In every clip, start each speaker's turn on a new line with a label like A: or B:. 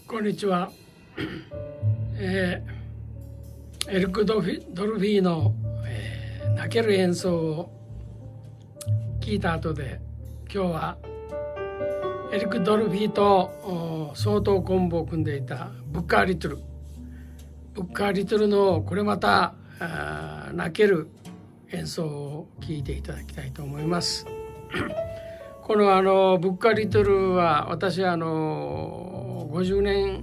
A: こんにちは。エルク・ドルフィーの、泣ける演奏を聞いた後で、今日はエルク・ドルフィーと相当コンボを組んでいたブッカー・リトルのこれまた泣ける演奏を聴いていただきたいと思います。このブッカー・リトルは私は50年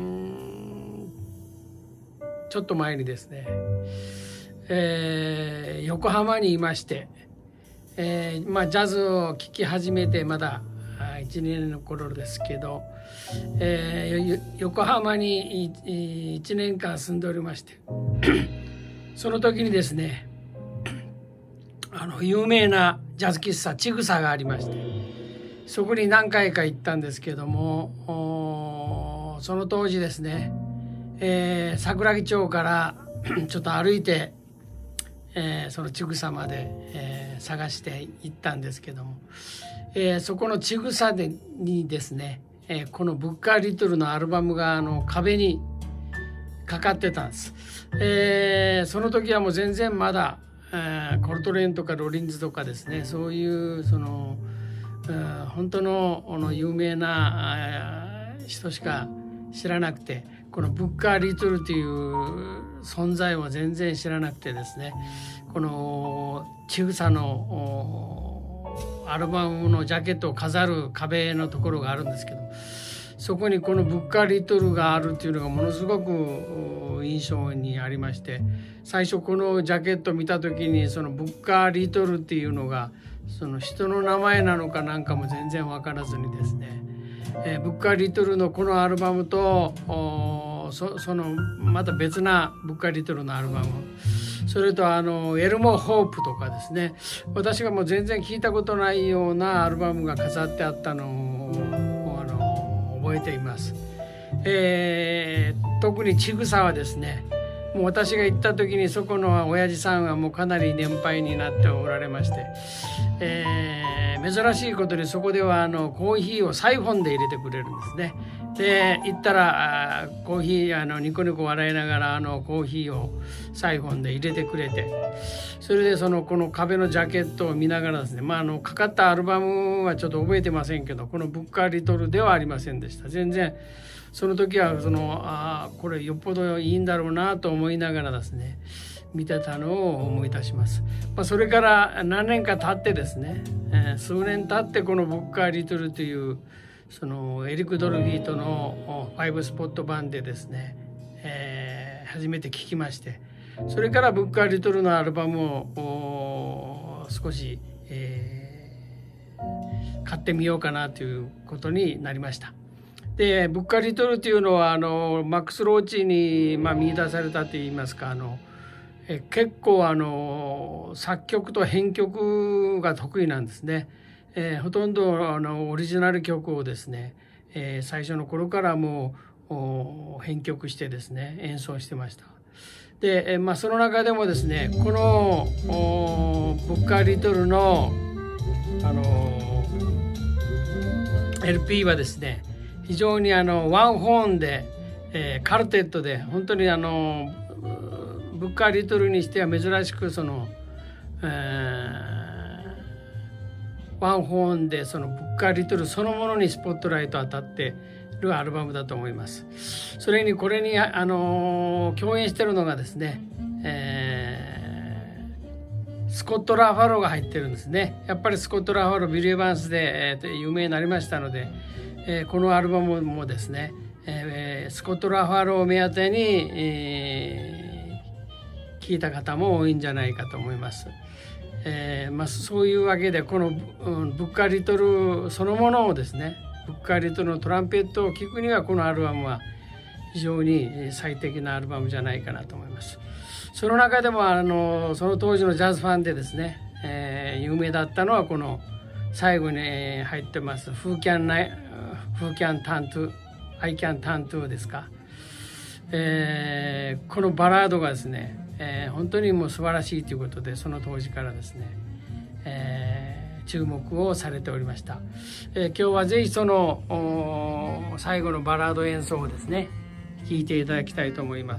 A: ちょっと前にですね、横浜にいまして、ジャズを聴き始めてまだ1、2年の頃ですけど、横浜に1年間住んでおりましてその時にですね、有名なジャズ喫茶ちぐさがありまして、そこに何回か行ったんですけども、その当時ですね、桜木町からちょっと歩いて、そのちぐさまで、探して行ったんですけども、そこのちぐさにですね、このブッカー・リトルのアルバムが壁にかかってたんです。その時はもう全然まだコルトレーンとかロリンズとかですね、そういう本当の有名な人しか知らなくて、このブッカー・リトルという存在を全然知らなくてですね、このちぐさのアルバムのジャケットを飾る壁のところがあるんですけど、そこにこのブッカー・リトルがあるっていうのがものすごく印象にありまして、最初このジャケットを見た時にそのブッカー・リトルっていうのがその人の名前なのかなんかも全然分からずにですね、ブッカー・リトルのこのアルバムとそのまた別なブッカー・リトルのアルバム、それとエルモ・ホープとかですね、私がもう全然聞いたことないようなアルバムが飾ってあったのを覚えています。特にちぐさはですね、もう私が行った時にそこの親父さんはもうかなり年配になっておられまして、珍しいことにそこではコーヒーをサイフォンで入れてくれるんですね。で行ったらコーヒーニコニコ笑いながらコーヒーをサイフォンで入れてくれて、それでこの壁のジャケットを見ながらですね、かかったアルバムはちょっと覚えてませんけど、このブッカー・リトルではありませんでした。全然その時はこれよっぽどいいんだろうなと思いながらですね見てたのを思い出します。それから何年か経ってですね、数年経ってこのブッカー・リトルというそのエリック・ドルフィーとの5スポット版でですね、初めて聴きまして、それからブッカー・リトルのアルバムを少し、買ってみようかなということになりました。でブッカー・リトルというのはマックス・ローチに見出されたといいますか、結構作曲と編曲が得意なんですね。ほとんどオリジナル曲をですね、最初の頃からもう編曲してですね演奏してました。で、その中でもですね、このブッカー・リトルのLP はですね、非常にワンホーンで、カルテットで本当にブッカー・リトルにしては珍しくワンホーンでそのブッカー・リトルそのものにスポットライト当たっているアルバムだと思います。それにこれに共演してるのがですね、スコット・ラファローが入ってるんですね。やっぱりスコット・ラファロービリー・バンスで、有名になりましたので、このアルバムもですね、スコット・ラファローを目当てに、聴いた方も多いんじゃないかと思います。そういうわけでこのブッカー・リトルそのものをですね、ブッカー・リトルのトランペットを聴くにはこのアルバムは非常に最適なアルバムじゃないかなと思います。その中でもその当時のジャズファンでですね、有名だったのはこの最後に入ってます「Who can turn to I can turn to」ですか。このバラードがですね、本当にもう素晴らしいということで、その当時からですね、注目をされておりました。今日はぜひその最後のバラード演奏をですね聴いていただきたいと思います。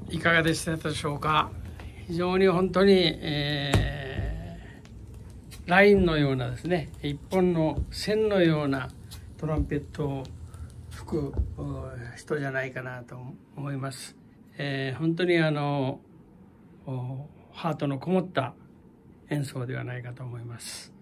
A: いかがでしたでしょうか。非常に本当に、ラインのようなですね、一本の線のようなトランペットを吹く人じゃないかなと思います。本当にハートのこもった演奏ではないかと思います。